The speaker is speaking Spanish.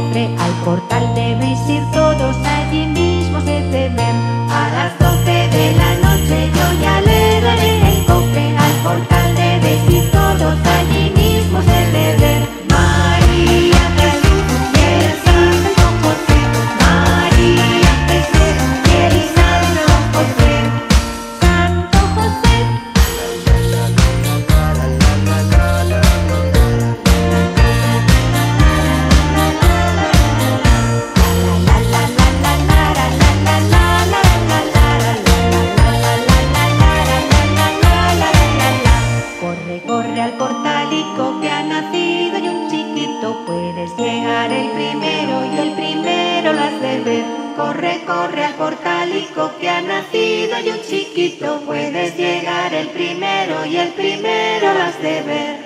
cofre al portal debéis ir todos, allí mismo se te ven. A las 12 de la noche yo ya le daré el cofre al portal debéis ir todos, allí mismo se te ven. María Jesús y el Santo José, María Jesús y el Santo José, Santo José. Corre, corre al portalico que ha nacido y un chiquito, puedes llegar el primero y el primero lo has de ver. Corre, corre al portalico que ha nacido y un chiquito, puedes llegar el primero y el primero lo has de ver.